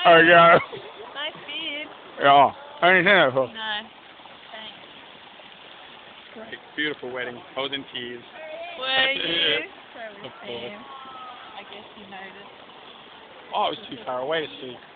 There you go. Nice beard. Yeah. I ain't seen that before. No. Thanks. Great. Beautiful wedding. I was in tears. Were you? Of course. I guess you noticed. Oh, it was too far away to see.